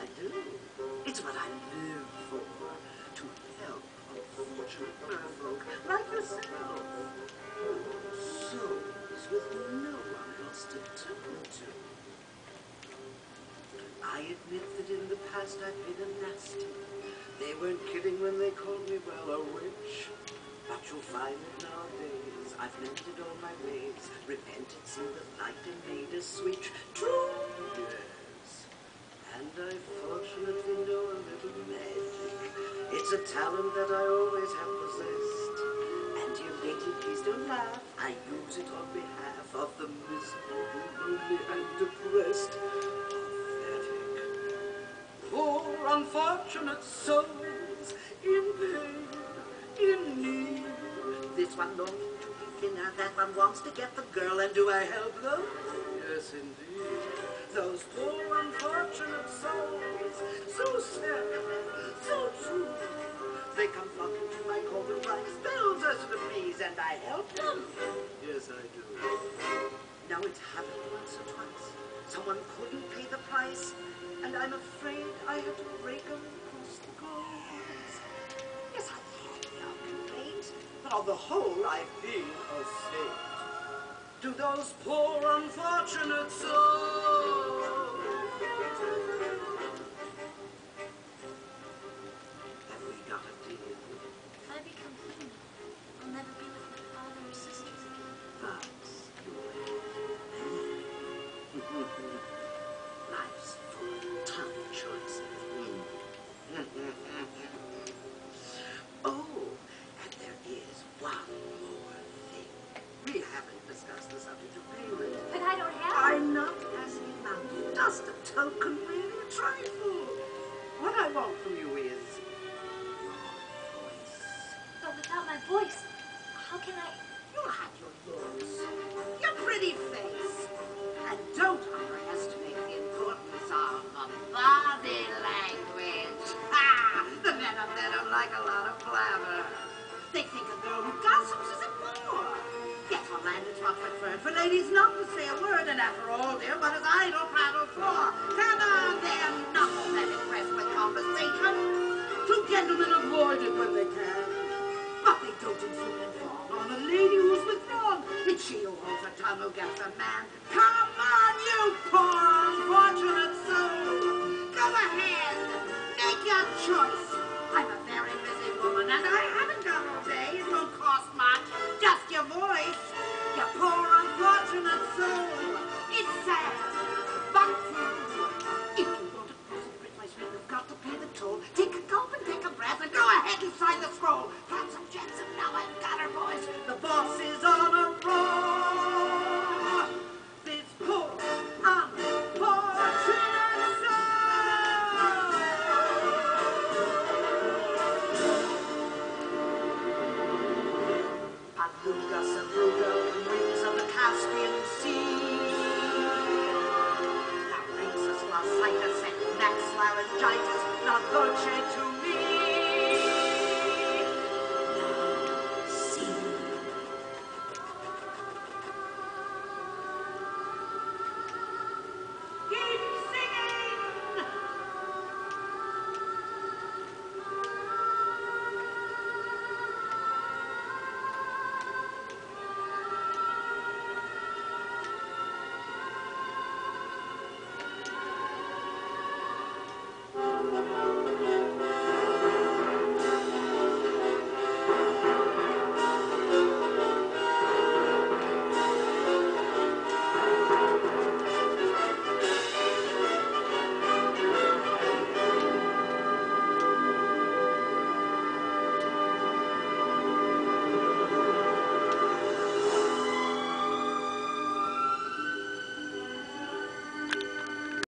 I do. It's what I live for. To help unfortunate merfolk like yourself. Souls with no one else to turn to. I admit that in the past I've been a nasty. They weren't kidding when they called me, well, a witch. But you'll find that nowadays I've mended all my ways, repented, seen the light, and made a switch. 2 years. And I fortunately know a little magic. It's a talent that I always have possessed. And dear lady, please don't laugh. I use it on behalf of the miserable, lonely, and depressed. Poor unfortunate souls in pain, in need. This one longing to be thinner, that one wants to get the girl, and do I help them? Yes, indeed. Those poor unfortunate souls, so sad, so true. They come flocking to my golden rice, bells as the bees, and I help them. Yes, I do. Now it's happened once or twice. Someone couldn't pay the price, and I'm afraid I had to break them across the goals. Yes, I've had no complaint, but on the whole, I've been a saint. To those poor unfortunate souls. Have we got a deal? If I become human, I'll never be with my father or sisters again. That's life's full of tough choices. Oh, and there is one more thing. We haven't discussed the subject of payment. But I don't have I'm not asking about just a token, really a trifle. What I want from you is your voice. But without my voice, how can I... You'll have your looks, your pretty face, and don't underestimate the importance of body language. Ha! The men up there don't like a lot of blabber. They think a girl who gossips is a bore. Yet our land is not preferred for ladies not to say a word, and after all, dear, what is idle prattle for? Come on, they're not all that impressed with conversation. Two gentlemen avoid it when they can. But they don't intrude and fawn on a lady who's withdrawn. It's she who holds her tongue who gets a man. Come on, you poor unfortunate soul. Go ahead, make your choice. I'm a very busy woman, and I haven't got all day. It won't cost much, just your voice. You poor unfortunate soul. It's sad, but true. If you want to cross the bridge, my sweet, you've got to pay the toll. Take a gulp and take a breath, and go ahead and sign the scroll. Flotsam Jetsam, now I've got her, boys. The boss is on a roll. This poor unfortunate soul. Aluga, Sabruga, rings of the Caspian Sea. Now rings us Lasitis and Max Laryngitis, not Dolce to